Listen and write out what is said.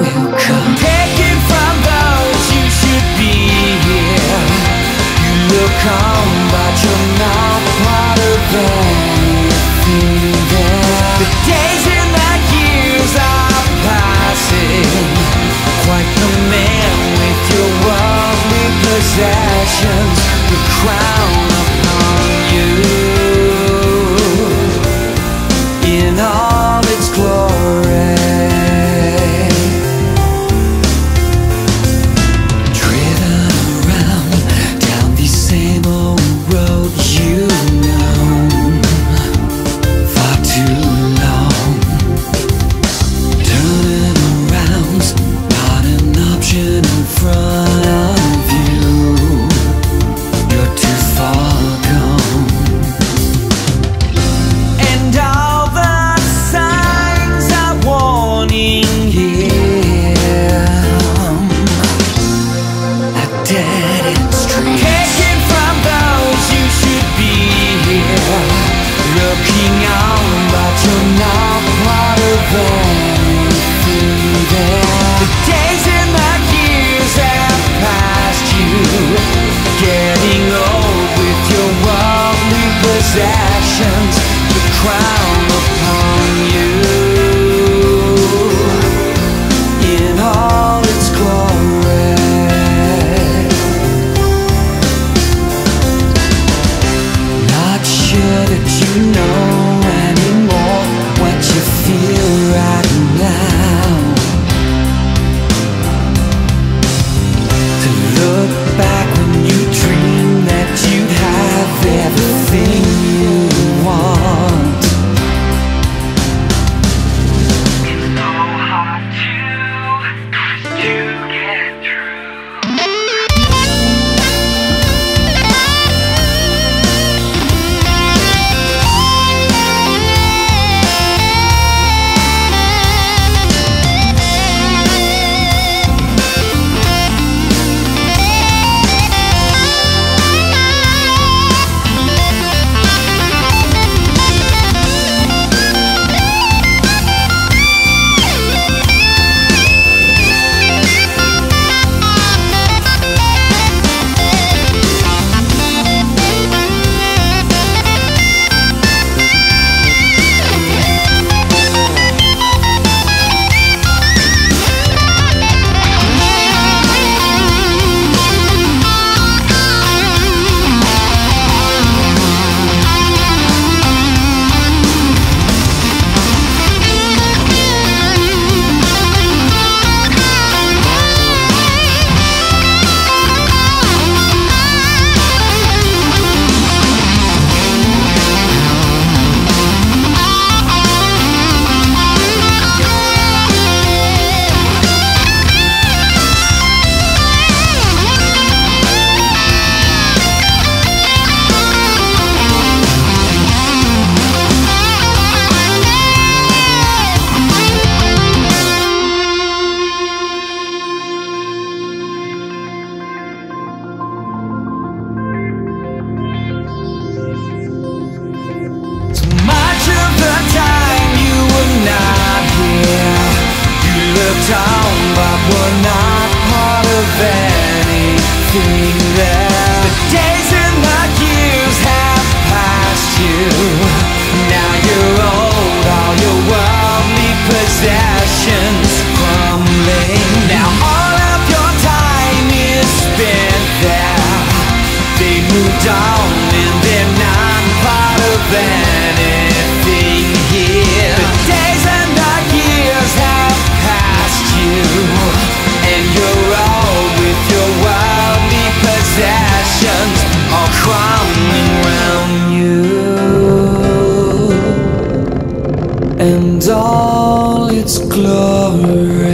Taken from those you should be here. You look on, but you're not part of anything there. The days and the years are passing. Quite the man with your worldly possessions, the crown upon you in all its glory. Looking on, but you're not part of anything there. The days and the years have passed you, getting old with your worldly possessions, the crown upon you in all its glory. Not sure that you know anymore what you feel right now. To look back when you dreamed that you'd have everything you want. It's so hard to get through. Down, but we're not part of anything there. The days and the years have passed you. Now you're old, all your worldly possessions crumbling. Now all of your time is spent there. They moved on and they're not part of anything here. The days and the years have and you're all with your worldly possessions all crumbling round you and all its glory.